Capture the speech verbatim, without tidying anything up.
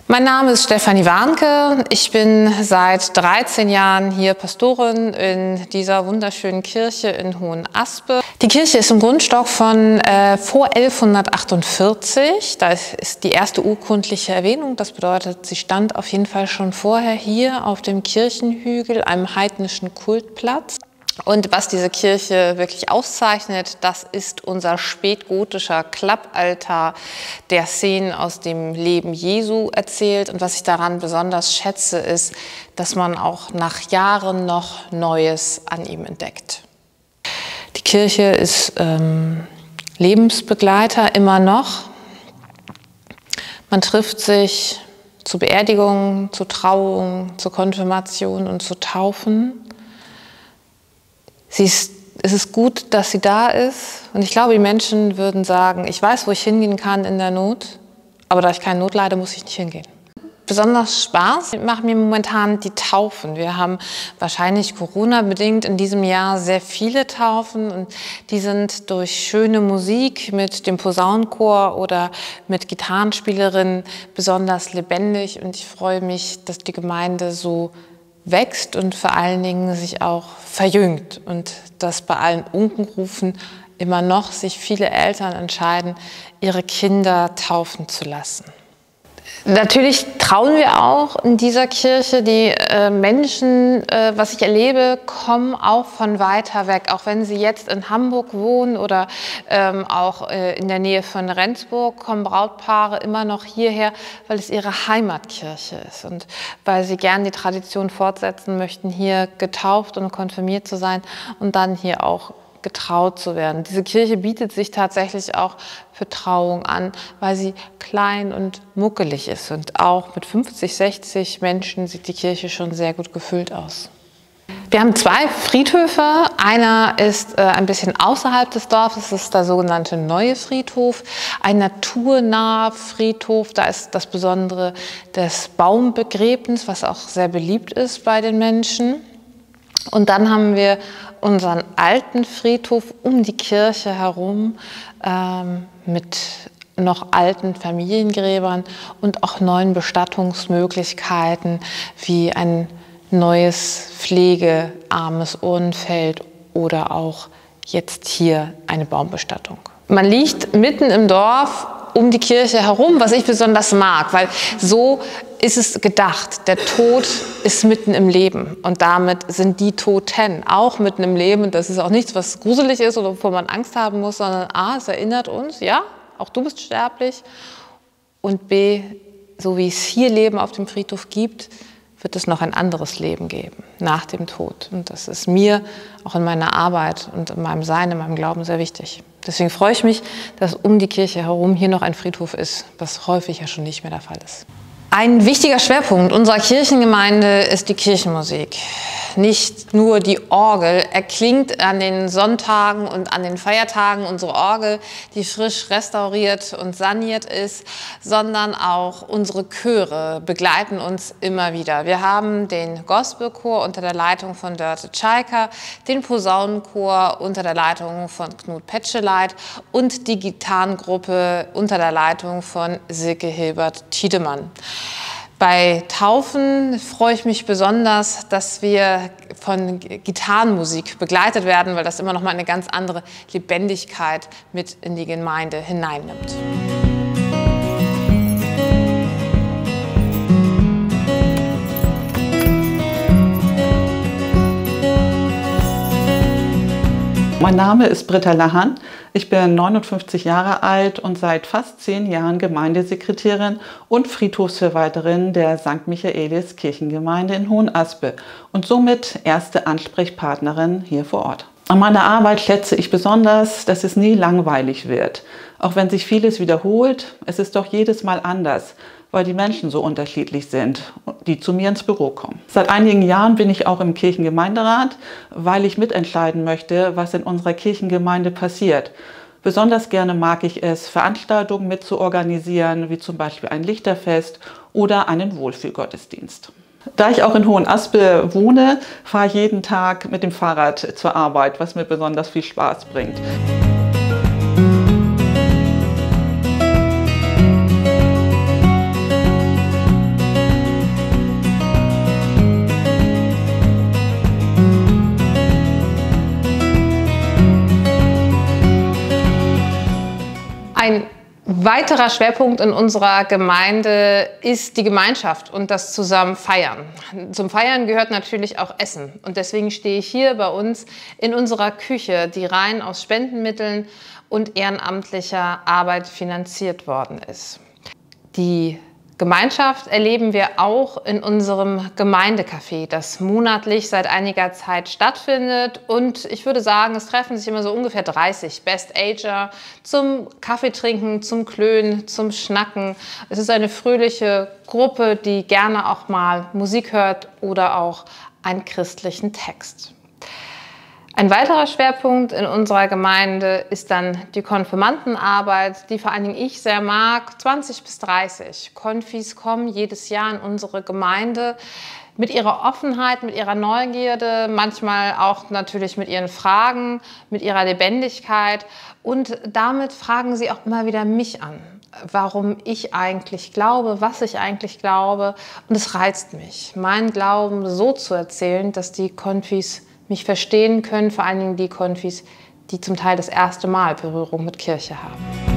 Mein Name ist Stefanie Warnke. Ich bin seit dreizehn Jahren hier Pastorin in dieser wunderschönen Kirche in Hohenaspe. Die Kirche ist im Grundstock von äh, vor elfhundertachtundvierzig. Da ist die erste urkundliche Erwähnung. Das bedeutet, sie stand auf jeden Fall schon vorher hier auf dem Kirchenhügel, einem heidnischen Kultplatz. Und was diese Kirche wirklich auszeichnet, das ist unser spätgotischer Klappaltar, der Szenen aus dem Leben Jesu erzählt. Und was ich daran besonders schätze, ist, dass man auch nach Jahren noch Neues an ihm entdeckt. Die Kirche ist ähm, Lebensbegleiter immer noch. Man trifft sich zu Beerdigungen, zu Trauungen, zu Konfirmationen und zu Taufen. Sie ist, es ist gut, dass sie da ist. Und ich glaube, die Menschen würden sagen, ich weiß, wo ich hingehen kann in der Not, aber da ich keine Not leide, muss ich nicht hingehen. Besonders Spaß machen mir momentan die Taufen. Wir haben wahrscheinlich Corona-bedingt in diesem Jahr sehr viele Taufen. Und die sind durch schöne Musik mit dem Posaunenchor oder mit Gitarrenspielerinnen besonders lebendig. Und ich freue mich, dass die Gemeinde so wächst und vor allen Dingen sich auch verjüngt und dass bei allen Unkenrufen immer noch sich viele Eltern entscheiden, ihre Kinder taufen zu lassen. Natürlich trauen wir auch in dieser Kirche, die äh, Menschen, äh, was ich erlebe, kommen auch von weiter weg. Auch wenn sie jetzt in Hamburg wohnen oder ähm, auch äh, in der Nähe von Rendsburg, kommen Brautpaare immer noch hierher, weil es ihre Heimatkirche ist und weil sie gern die Tradition fortsetzen möchten, hier getauft und konfirmiert zu sein und dann hier auch getraut zu werden. Diese Kirche bietet sich tatsächlich auch für Trauung an, weil sie klein und muckelig ist. Und auch mit fünfzig, sechzig Menschen sieht die Kirche schon sehr gut gefüllt aus. Wir haben zwei Friedhöfe. Einer ist äh, ein bisschen außerhalb des Dorfes, das ist der sogenannte Neue Friedhof. Ein naturnaher Friedhof, da ist das Besondere des Baumbegräbnis, was auch sehr beliebt ist bei den Menschen. Und dann haben wir unseren alten Friedhof um die Kirche herum ähm, mit noch alten Familiengräbern und auch neuen Bestattungsmöglichkeiten wie ein neues pflegearmes Urnenfeld oder auch jetzt hier eine Baumbestattung. Man liegt mitten im Dorf um die Kirche herum, was ich besonders mag, weil so ist es gedacht. Der Tod ist mitten im Leben und damit sind die Toten auch mitten im Leben. Und das ist auch nichts, was gruselig ist oder wovor man Angst haben muss, sondern A, es erinnert uns, ja, auch du bist sterblich. Und B, so wie es hier Leben auf dem Friedhof gibt, wird es noch ein anderes Leben geben, nach dem Tod. Und das ist mir auch in meiner Arbeit und in meinem Sein, in meinem Glauben sehr wichtig. Deswegen freue ich mich, dass um die Kirche herum hier noch ein Friedhof ist, was häufig ja schon nicht mehr der Fall ist. Ein wichtiger Schwerpunkt unserer Kirchengemeinde ist die Kirchenmusik. Nicht nur die Orgel erklingt an den Sonntagen und an den Feiertagen, unsere Orgel, die frisch restauriert und saniert ist, sondern auch unsere Chöre begleiten uns immer wieder. Wir haben den Gospelchor unter der Leitung von Dörte Tschaiker, den Posaunenchor unter der Leitung von Knut Petscheleit und die Gitarrengruppe unter der Leitung von Silke Hilbert-Tiedemann. Bei Taufen freue ich mich besonders, dass wir von Gitarrenmusik begleitet werden, weil das immer noch mal eine ganz andere Lebendigkeit mit in die Gemeinde hineinnimmt. Mein Name ist Britta Lahan. Ich bin neunundfünfzig Jahre alt und seit fast zehn Jahren Gemeindesekretärin und Friedhofsverwalterin der Sankt Michaelis Kirchengemeinde in Hohenaspe und somit erste Ansprechpartnerin hier vor Ort. An meiner Arbeit schätze ich besonders, dass es nie langweilig wird. Auch wenn sich vieles wiederholt, es ist doch jedes Mal anders, weil die Menschen so unterschiedlich sind, die zu mir ins Büro kommen. Seit einigen Jahren bin ich auch im Kirchengemeinderat, weil ich mitentscheiden möchte, was in unserer Kirchengemeinde passiert. Besonders gerne mag ich es, Veranstaltungen mitzuorganisieren, wie zum Beispiel ein Lichterfest oder einen Wohlfühlgottesdienst. Da ich auch in Hohenaspe wohne, fahre ich jeden Tag mit dem Fahrrad zur Arbeit, was mir besonders viel Spaß bringt. weiterer Schwerpunkt in unserer Gemeinde ist die Gemeinschaft und das zusammen Feiern. Zum Feiern gehört natürlich auch Essen. Und deswegen stehe ich hier bei uns in unserer Küche, die rein aus Spendenmitteln und ehrenamtlicher Arbeit finanziert worden ist. Die Gemeinschaft erleben wir auch in unserem Gemeindecafé, das monatlich seit einiger Zeit stattfindet. Und ich würde sagen, es treffen sich immer so ungefähr dreißig Best-Ager zum Kaffeetrinken, zum Klönen, zum Schnacken. Es ist eine fröhliche Gruppe, die gerne auch mal Musik hört oder auch einen christlichen Text. Ein weiterer Schwerpunkt in unserer Gemeinde ist dann die Konfirmandenarbeit, die vor allen Dingen ich sehr mag. zwanzig bis dreißig Konfis kommen jedes Jahr in unsere Gemeinde mit ihrer Offenheit, mit ihrer Neugierde, manchmal auch natürlich mit ihren Fragen, mit ihrer Lebendigkeit. Und damit fragen sie auch immer wieder mich an, warum ich eigentlich glaube, was ich eigentlich glaube. Und es reizt mich, meinen Glauben so zu erzählen, dass die Konfis mich verstehen können, vor allen Dingen die Konfis, die zum Teil das erste Mal Berührung mit Kirche haben.